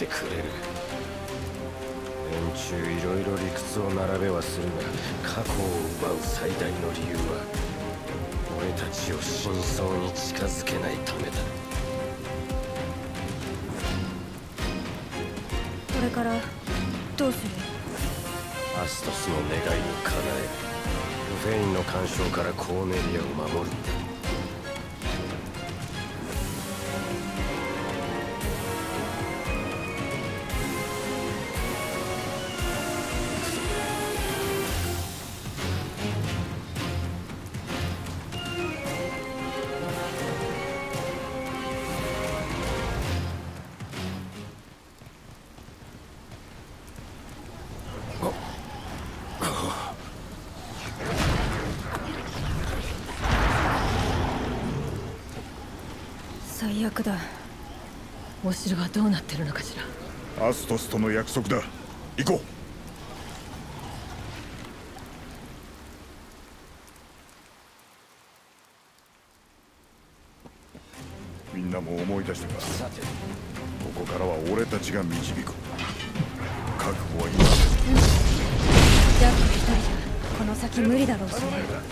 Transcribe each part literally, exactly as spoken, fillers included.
てくれる。連中いろいろ理屈を並べはするが、過去を奪う最大の理由は俺たちを真相に近づけないためだ。 これからどうする？ アストスの願いを叶える。ルフェインの干渉からコーネリアを守るんだ。 最悪だ。お城はどうなってるのかしら。 アストスとの約束だ。行こう。みんなも思い出したか。 さて、 ここからは俺たちが導く。覚悟は今。 ジャック一人じゃこの先無理だろうしね。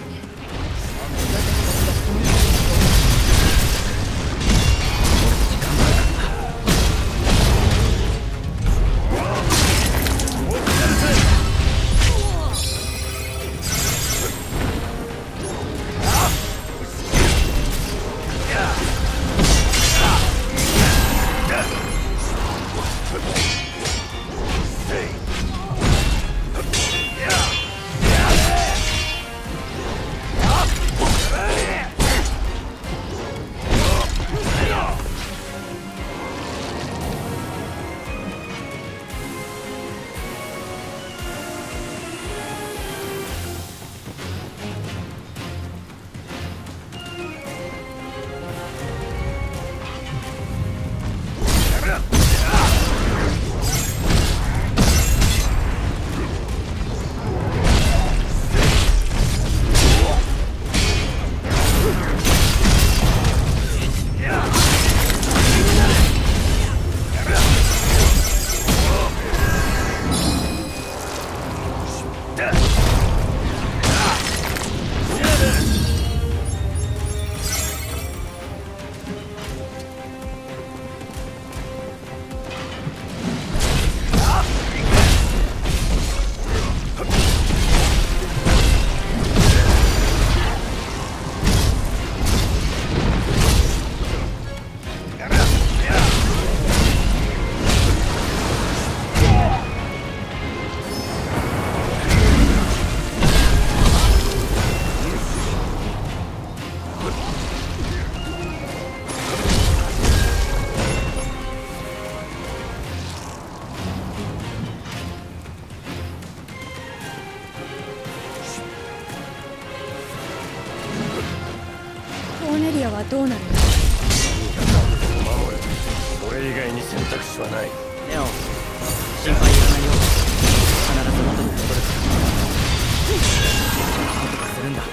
コーネリアはどうなるの？ 守る。それ以外に選択肢はない。 レオン、心配いらないよ。必ず元に戻るから。なんとかするんだ。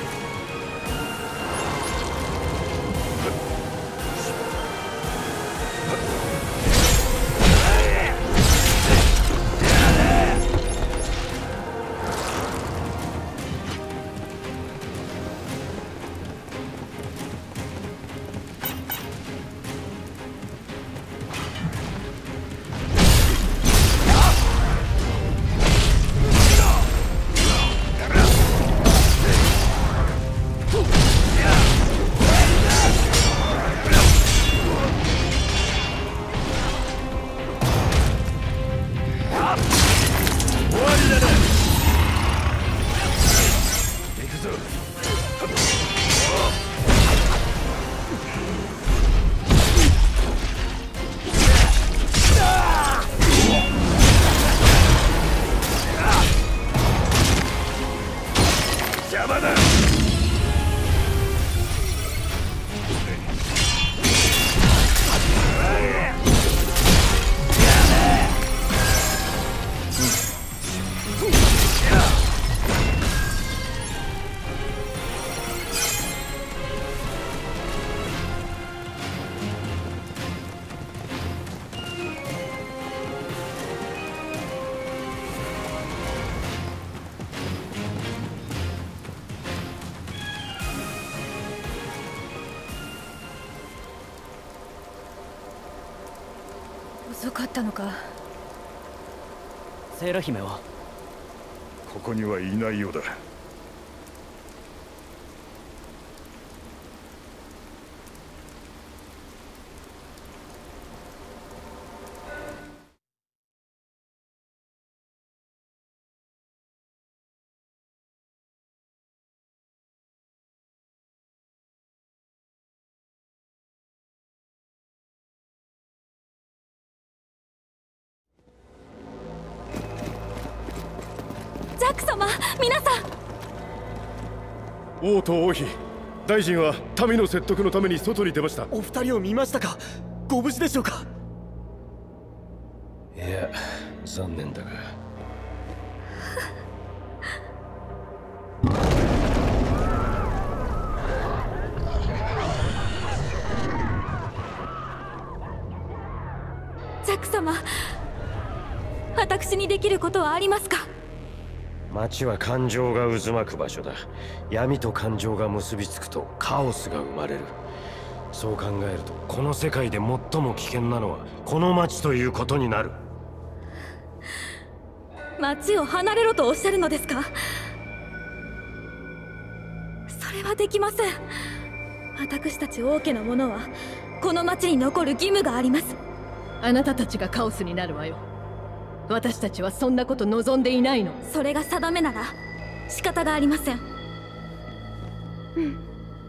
遅かったのか。 セーラ姫は？ ここにはいないようだ。 ザック様、皆さん。 王と王妃、大臣は民の説得のために外に出ました。 お二人を見ましたか？ご無事でしょうか？ いや、残念だが。 ザック様、私にできることはありますか？ 街は感情が渦巻く場所だ。闇と感情が結びつくとカオスが生まれる。そう考えるとこの世界で最も危険なのはこの街ということになる。 街を離れろとおっしゃるのですか？それはできません。私たち王家の者はこの街に残る義務があります。 あなたたちがカオスになるわよ。私たちはそんなこと望んでいないの。 それが定めなら仕方がありません。うん。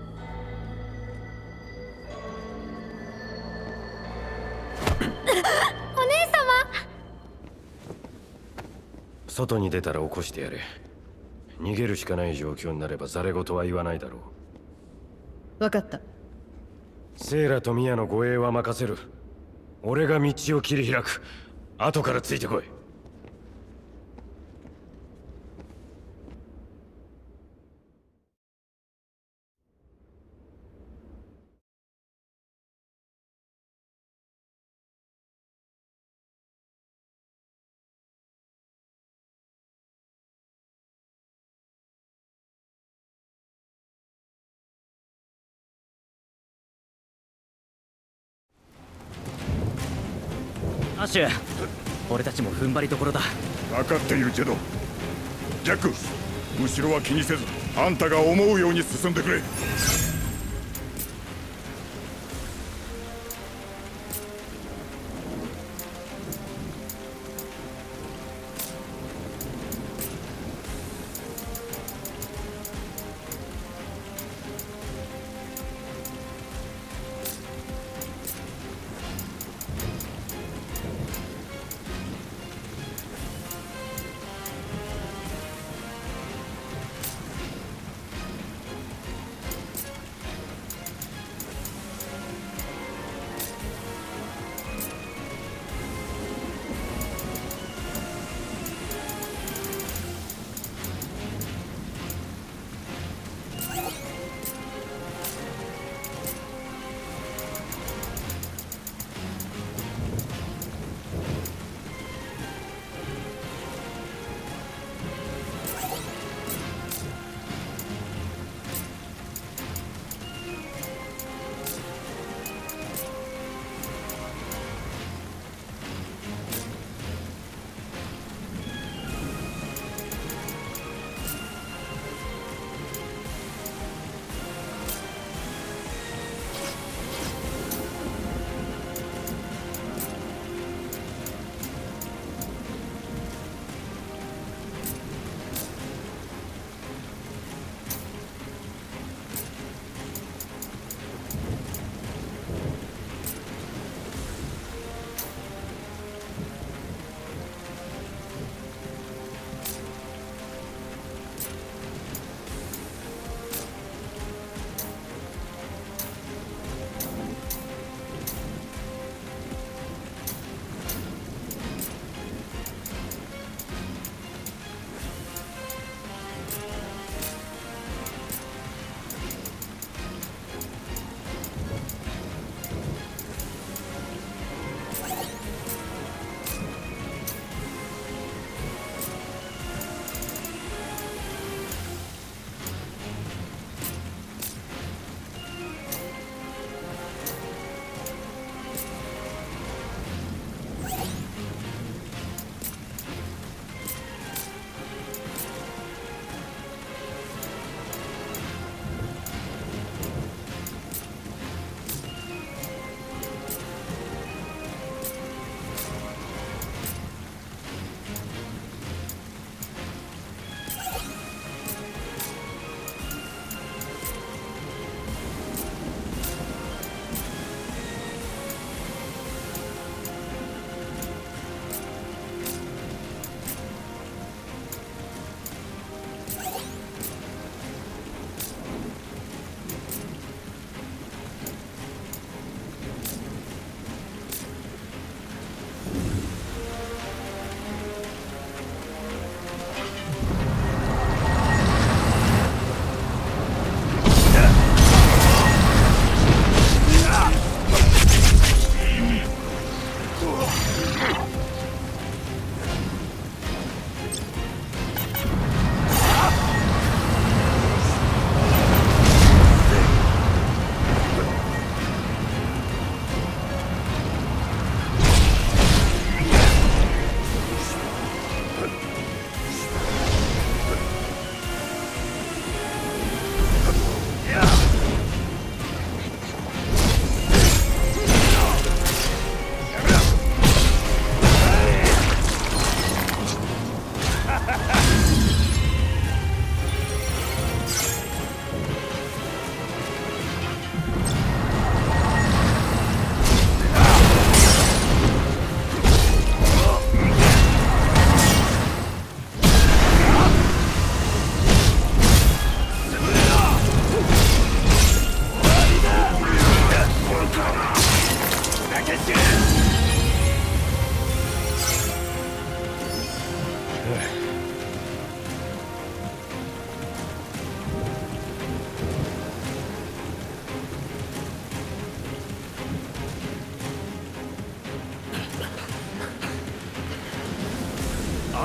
お姉様。 外に出たら起こしてやれ。逃げるしかない状況になればザレ言は言わないだろう。 分かった。 セイラとミヤの護衛は任せる。俺が道を切り開く。後からついてこい。 アッシュ、俺たちも踏ん張りどころだ。 分かっているジェド。ジャック、後ろは気にせずあんたが思うように進んでくれ。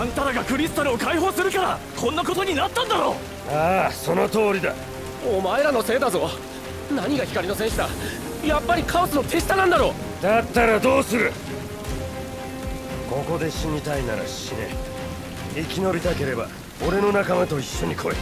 あんたらがクリスタルを解放するからこんなことになったんだろ。 ああ、その通りだ。 お前らのせいだぞ。何が光の戦士だ。やっぱりカオスの手下なんだろ。 だったらどうする。ここで死にたいなら死ね。生き延びたければ俺の仲間と一緒に来い。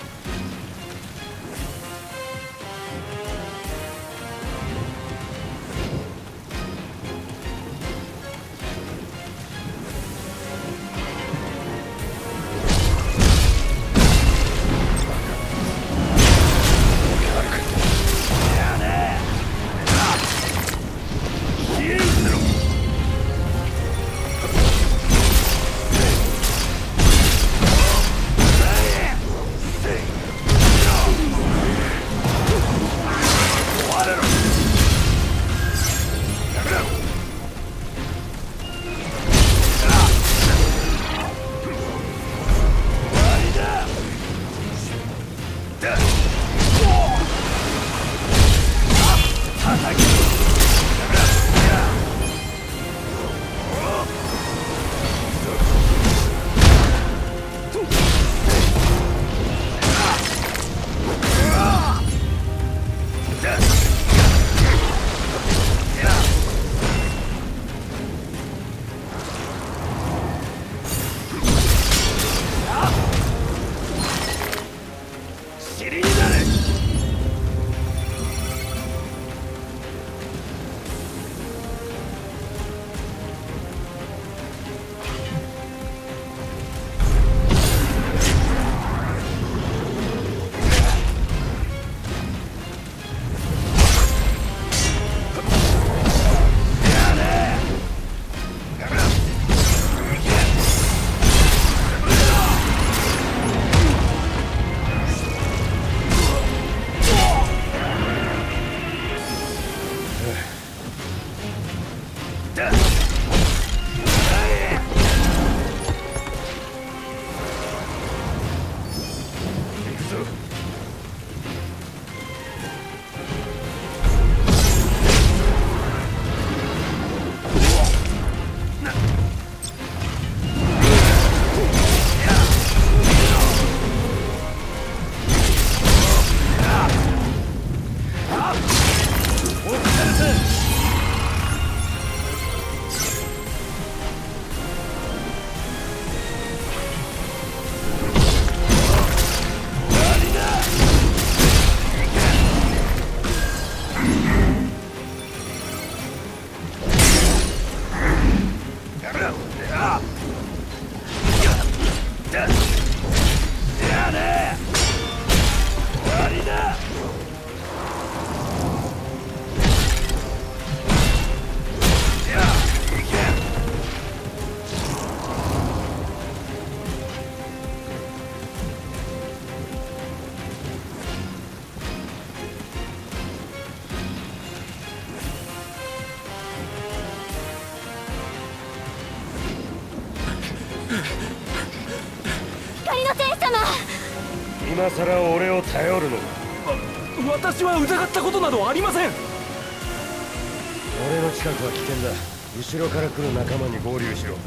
今さら俺を頼るのか。 私は疑ったことなどありません。 俺の近くは危険だ。後ろから来る仲間に合流しろ。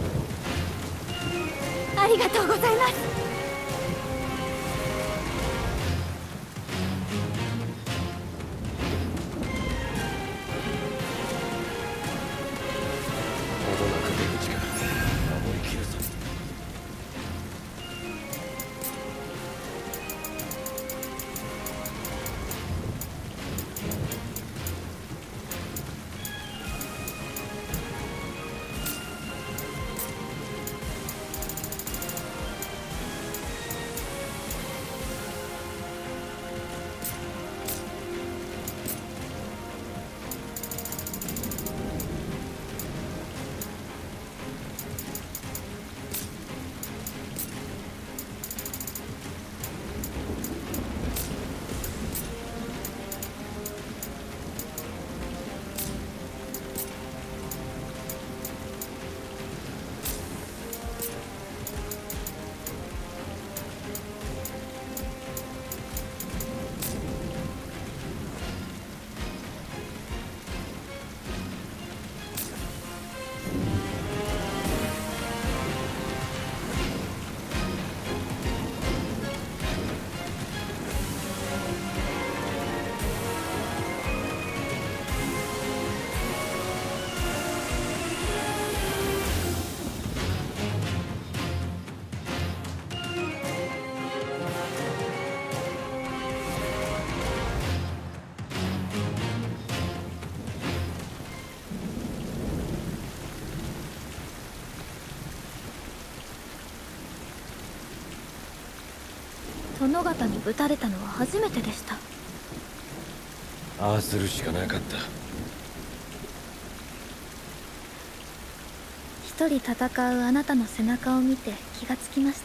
ありがとうございます。 ほどなく出口か。守りきるぞ。 殿方にぶたれたのは初めてでした。 ああするしかなかった。 一人戦うあなたの背中を見て気がつきました。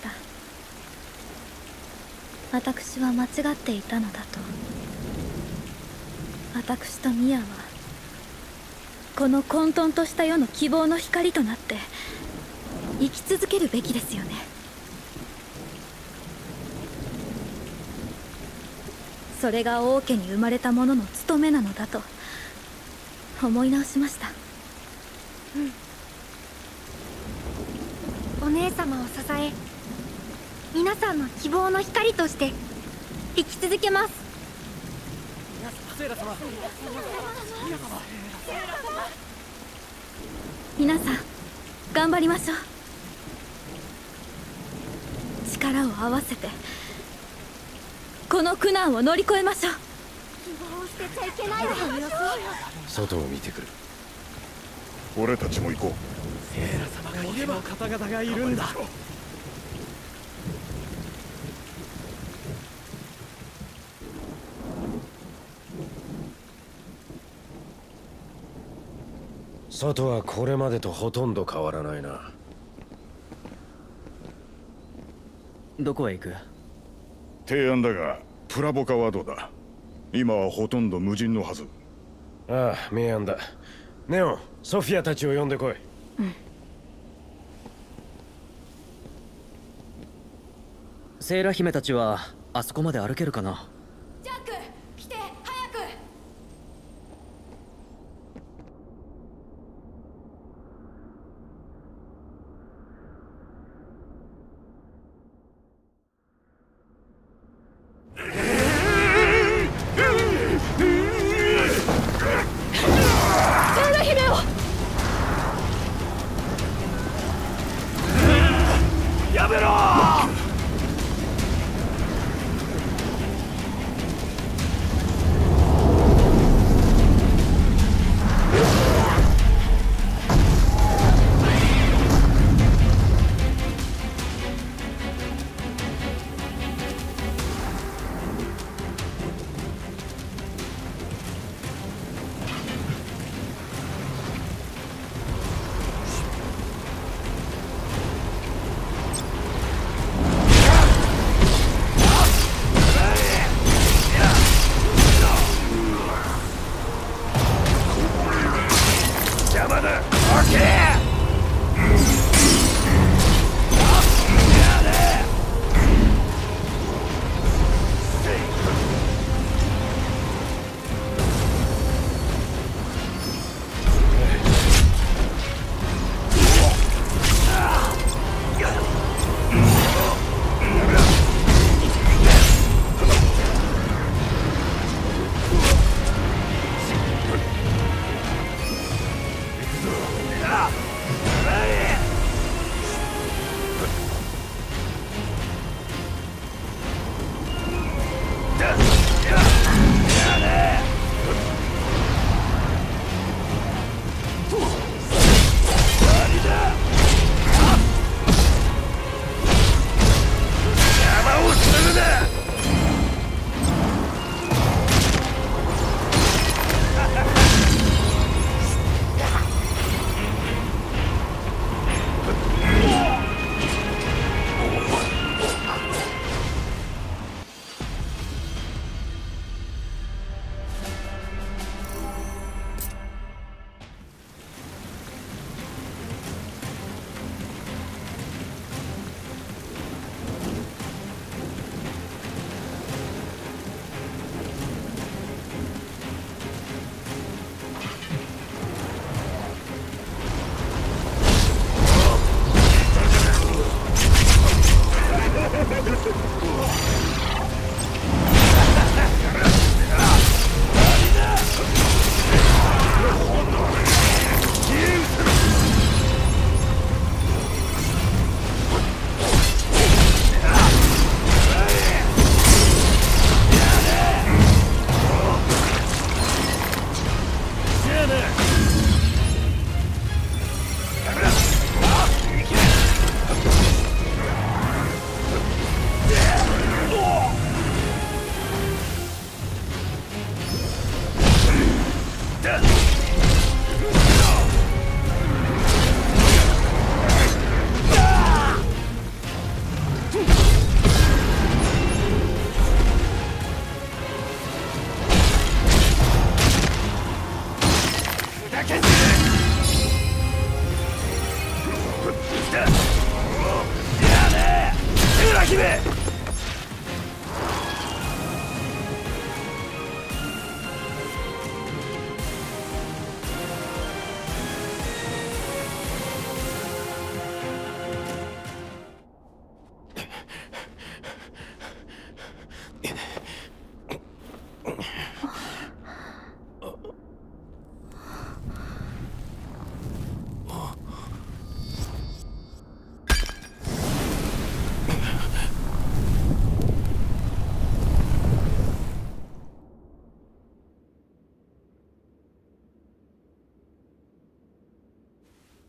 私は間違っていたのだと。私とミアはこの混沌とした世の希望の光となって生き続けるべきですよね。それが王家に生まれた者の務めなのだと思い直しました。 うん、お姉様を支え皆さんの希望の光として生き続けます。 皆さん頑張りましょう。力を合わせてこの苦難を乗り越えましょう。 希望を捨てちゃいけないわ。 外を見てくる。 俺たちも行こう。 セーラ様がいれば方々がいるんだ。 外はこれまでとほとんど変わらないな。 どこへ行く？ 提案だが、プラボカはどうだ？今はほとんど無人のはず。 ああ、明暗だ。ネオン、ソフィアたちを呼んでこい。 うん。 セーラ姫たちはあそこまで歩けるかな？ ジャック、来て、早く。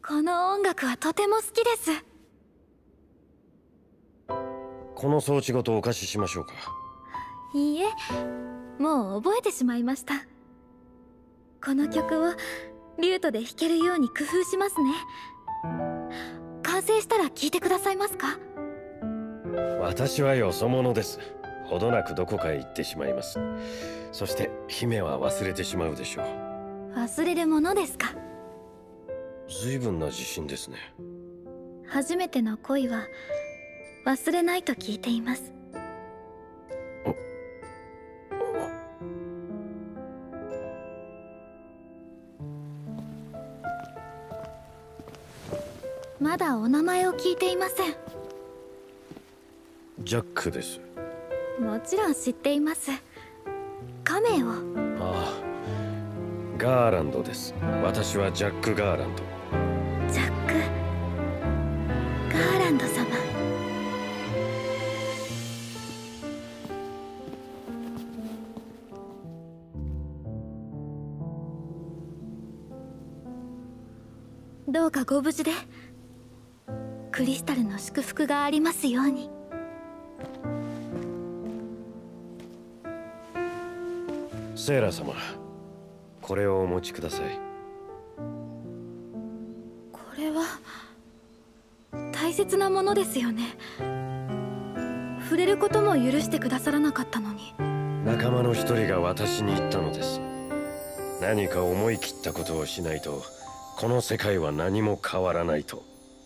この音楽はとても好きです。 この装置ごとお貸ししましょうか。 いいえ、もう覚えてしまいました。この曲をリュートで弾けるように工夫しますね。完成したら聴いてくださいますか？ 私はよそ者です。ほどなくどこかへ行ってしまいます。そして姫は忘れてしまうでしょう。 忘れるものですか？ 随分な自信ですね。 初めての恋は忘れないと聞いています。まだお名前を聞いていません。 ジャックです。 もちろん知っています。カメを。 ああ、ガーランドです。私はジャック・ガーランド。 ジャック・ガーランド様。どうかご無事で。クリスタルの祝福がありますように。 セーラ様、これをお持ちください。 これは大切なものですよね。触れることも許してくださらなかったのに。 仲間の一人が私に言ったのです。何か思い切ったことをしないとこの世界は何も変わらないと。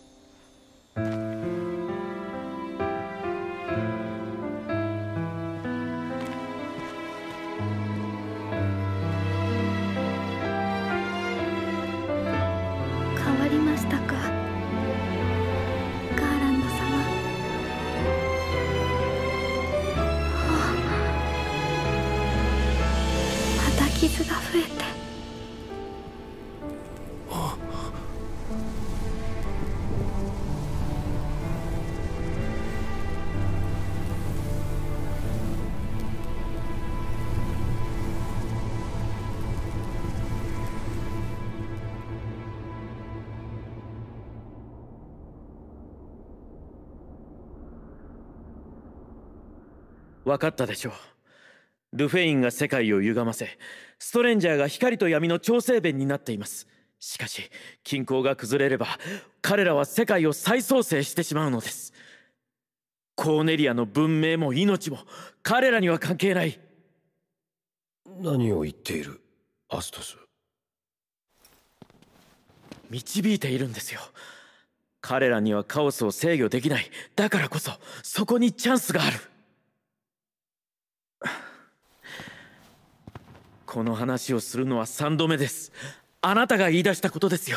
変わりましたか、ガーランド様。はあ、また傷が増えて。 分かったでしょう。ルフェインが世界を歪ませ、ストレンジャーが光と闇の調整弁になっています。しかし均衡が崩れれば彼らは世界を再創生してしまうのです。コーネリアの文明も命も彼らには関係ない。 何を言っている、アストス。 導いているんですよ。彼らにはカオスを制御できない。だからこそそこにチャンスがある。この話をするのは三度目です。あなたが言い出したことですよ。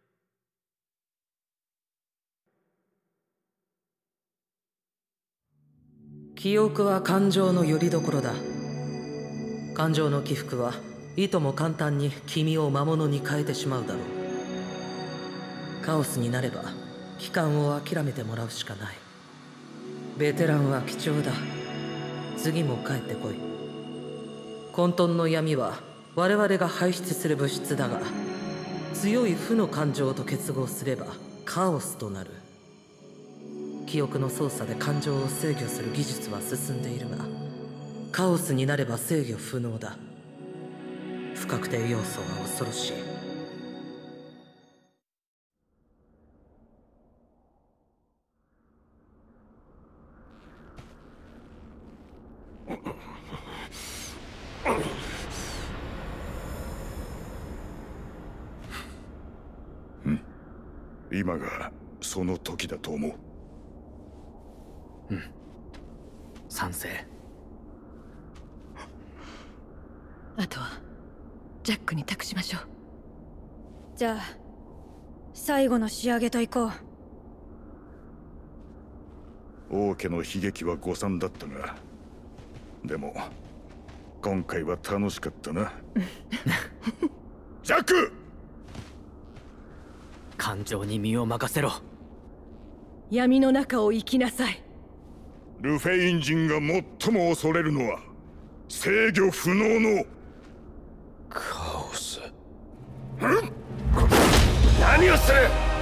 記憶は感情の拠り所だ。感情の起伏はいとも簡単に君を魔物に変えてしまうだろう。カオスになれば帰還を諦めてもらうしかない。ベテランは貴重だ。次も帰ってこい。混沌の闇は我々が排出する物質だが、強い負の感情と結合すればカオスとなる。記憶の操作で感情を制御する技術は進んでいるが、カオスになれば制御不能だ。不確定要素は恐ろしい。 今がその時だと思う。 うん、賛成。 あとはジャックに託しましょう。 じゃあ最後の仕上げといこう。王家の悲劇は誤算だったが、でも今回は楽しかったな。ジャック、 感情に身を任せろ。 闇の中を生きなさい。 ルフェイン人が最も恐れるのは制御不能のカオス。 何をする！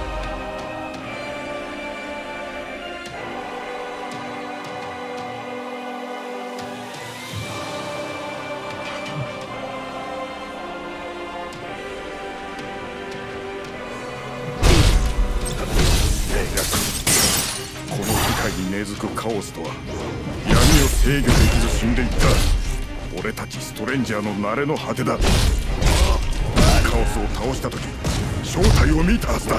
ク・カオスとは闇を制御できず死んでいった。俺たちストレンジャーの慣れの果てだ。カオスを倒した時正体を見たはずだ。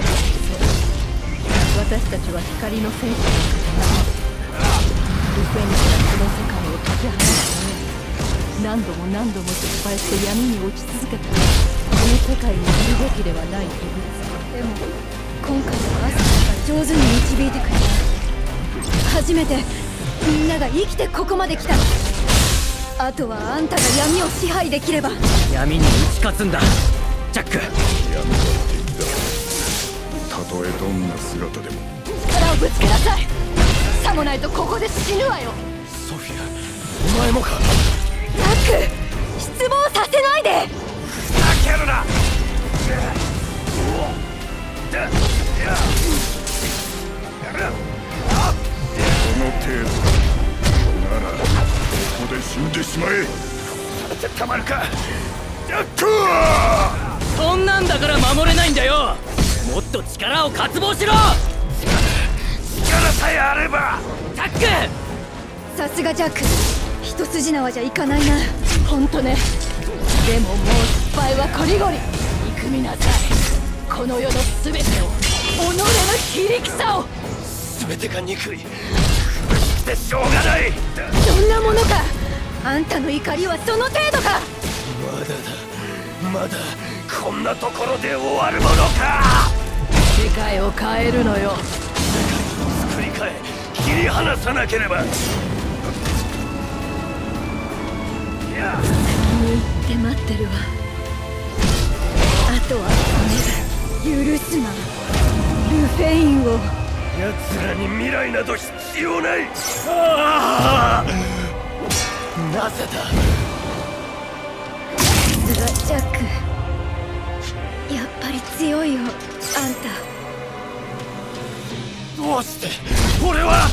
私たちは光の戦士の塊。ルフェンからこの世界を解き放つために何度も何度も失敗して闇に落ち続けたこの世界にいるべきではない異物。 でも今回はアスカが上手に導いてくれた。初めてみんなが生きてここまで来た。あとはあんたが闇を支配できれば。 闇に打ち勝つんだジャック。 闇は敵だ。たとえどんな姿でも力をぶつけなさい。さもないとここで死ぬわよ。 ソフィア、お前もか。 ジャック、失望させないで。 ふざけるな。 この程度ならここで死んでしまえ。 されてたまるかジャック。 そんなんだから守れないんだよ。もっと力を渇望しろ。 力さえあれば。 ジャック、 さすがジャック、一筋縄じゃいかないな。 ほんとね。でももう失敗はこりごり。憎みなさいこの世の全てを、己の非力さを。 全てが憎い、苦しくてしょうがない。 そんなものか。あんたの怒りはその程度か。 まだだ、まだこんなところで終わるものか。 世界を変えるのよ。 世界を作り変え切り離さなければ。いや、 先に行って待ってるわ。あとは止める、許すな。ルフェインを。 奴らに未来など必要ない。ああ、なぜだ。 さすがジャック、やっぱり強いよあんた。 どうして俺は。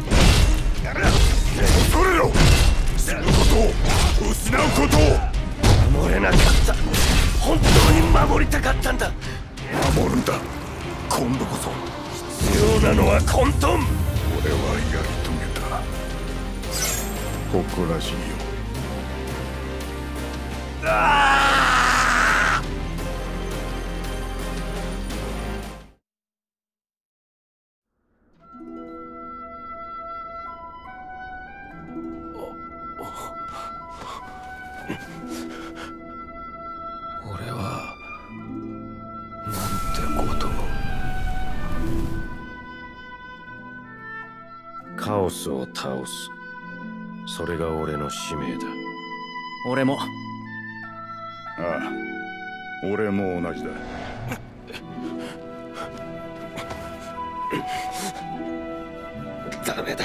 恐れろ。死ぬことを失うことを。 守れなかった。本当に守りたかったんだ。 守るんだ。今度こそ必要なのは混沌。 俺はやり遂げた。誇らしいよ。 ああ、俺はなんてことを。 カオスを倒す、それが俺の使命だ。 俺も。 ああ、俺も同じだ。 ダメだ。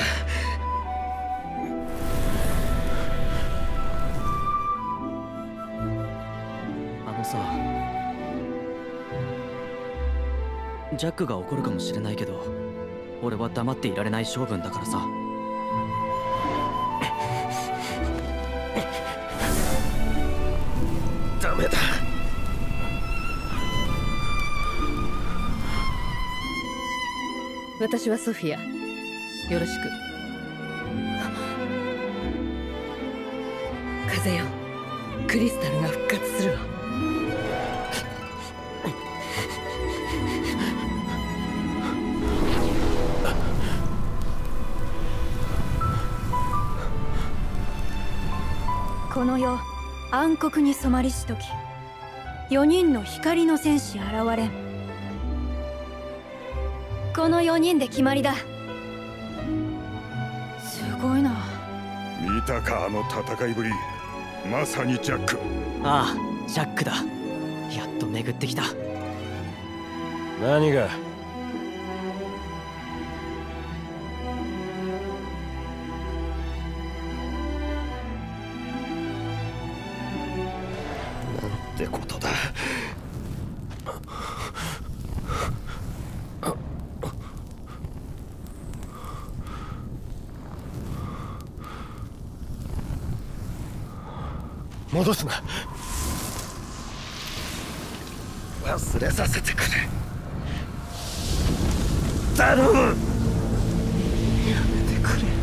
あのさ、ジャックが怒るかもしれないけど、俺は黙っていられない性分だからさ。 ダメだ。 私はソフィア、よろしく。風よ、クリスタルが復活するわ。 この世暗黒に染まりし時、四人の光の戦士現れん。この四人で決まりだ。すごいな。 見たか、あの戦いぶり。まさにジャック。 ああ、ジャックだ。やっと巡ってきた。 何が。 ってことだ。 戻すな。 忘れさせてくれ。頼む。やめてくれ。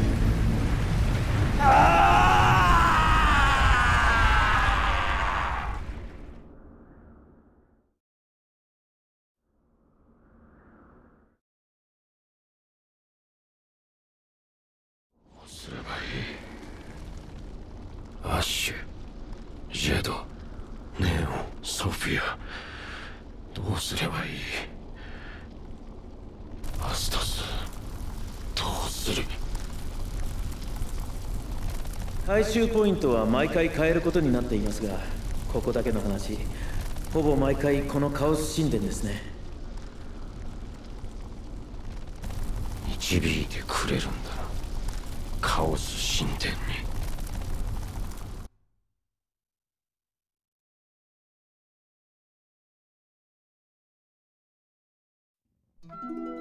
どうすればいい？アッシュ、ジェド、ネオン、ソフィア、どうすればいい？アスタス、どうする？ 回収ポイントは毎回変えることになっていますが、ここだけの話、ほぼ毎回このカオス神殿ですね。 導いてくれるんだな、カオス神殿に。